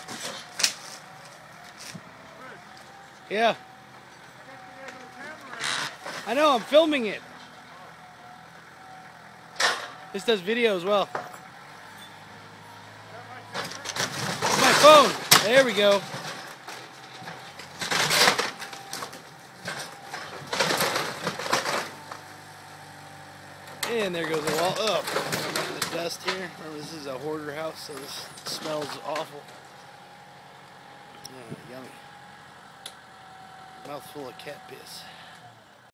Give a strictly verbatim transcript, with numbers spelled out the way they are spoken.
Yeah. I know, I'm filming it. This does video as well. My phone. There we go. And there goes the wall. Oh, the dust here. Remember, this is a hoarder house, so this smells awful. Yeah, yummy. Mouthful of cat piss.